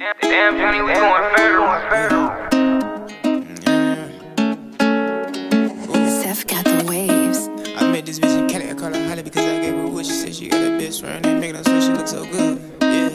Damn, Johnny, we going federal. Seth got the waves. I met this bitch in Cali, I call her Holly because I gave her what she said she got a best friend and making her swear she look so good. Yeah.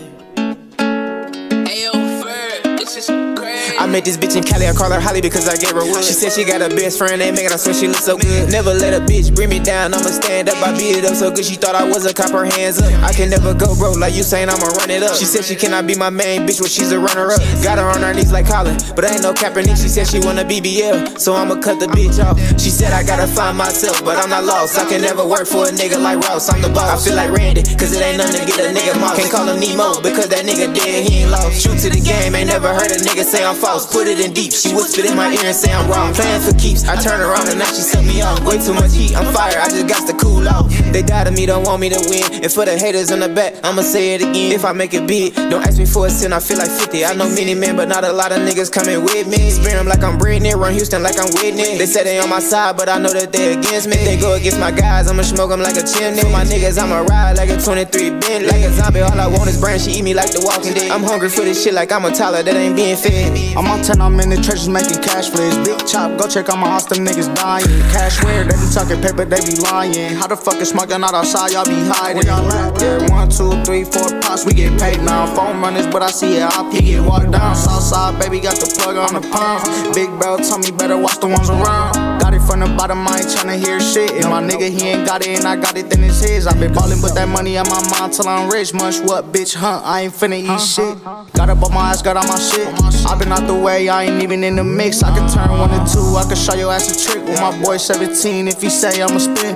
Ayo, Ferd, this is crazy. I met this bitch in Cali, I call her Holly because I gave her wood. She said she got a best friend and making her swear she look so good. Never let a bitch bring me down, I'ma stand up. I beat it up so good she thought I was a cop, her hands up. I can never go broke like you saying I'ma run it up. She said she cannot be my main bitch when she's a runner up. Got her on her knees like Colin, but I ain't no Kaepernick. She said she wanna BBL, so I'ma cut the bitch off. She said I gotta find myself, but I'm not lost. I can never work for a nigga like Ross, I'm the boss. I feel like Randy, cause it ain't nothing to get a nigga mouse. Can't call him Nemo, because that nigga dead, he ain't lost. True to the game, ain't never heard a nigga say I'm false. Put it in deep, she whispered in my ear and say I'm wrong. Playing for keeps, I turn around and now she set me off. Way too much heat, I'm fire, I just got to cool off. They died of me, don't want me to win. And for the haters in the back, I'ma say it again. If I make it big, don't ask me for a cent, I feel like 50. I know many men, but not a lot of niggas coming with me. Spin them like I'm Britney, run Houston like I'm Whitney. They say they on my side, but I know that they against me. If they go against my guys, I'ma smoke them like a chimney. For my niggas, I'ma ride like a 23 Bentley. Like a zombie, all I want is brain, she eat me like the Walking Dead. I'm hungry for this shit like I'm a Tyler that ain't being fed. I'm on 10, I'm in the trenches making cash flips. Big chop, go check on my house, them niggas dying. Cash where, they be talking paper, they be lying. How the fuck is smoking out outside, y'all be hiding? Where y'all at? Yeah, 1, 2, 3, 4 pops, we get paid now. Phone runners, but I see it, IP get walked down. Southside, baby, got the plug on the pump. Big bro told me better watch the ones around. Got it from the bottom, I ain't tryna hear shit. If my nigga, he ain't got it and I got it, then it's his. I been ballin', put that money on my mind till I'm rich. Munch what, bitch, I ain't finna eat shit. Got up on my ass, got on my shit. I been out the way, I ain't even in the mix. I can turn 1 to 2, I can show your ass a trick. With my boy 17, if he say I'ma spin.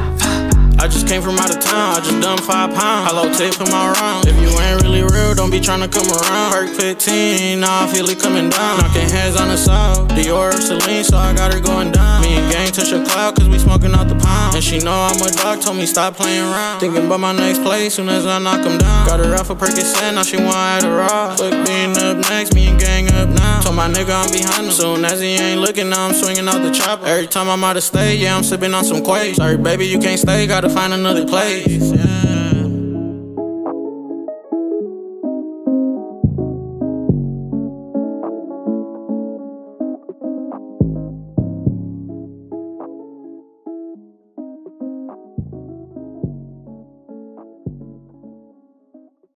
I just came from out of town, I just done 5 pounds. Hollow tip in my round. If you ain't really real, don't be tryna come around. Perk 15, now I feel it coming down. Knocking heads on the south, Dior, Celine, so I got her going down. Me and gang touch a cloud, cause we smoking out the pound. And she know I'm a dog, told me stop playing around. Thinking about my next play, soon as I knock him down. Got her out for Percocet, now she want Adderall. Fuck being up next, me and gang up now. Told my nigga I'm behind him, soon as he ain't looking, now I'm swinging out the chopper. Every time I'm out of state, yeah, I'm sipping on some quays. Sorry baby, you can't stay, gotta find another place. Yeah.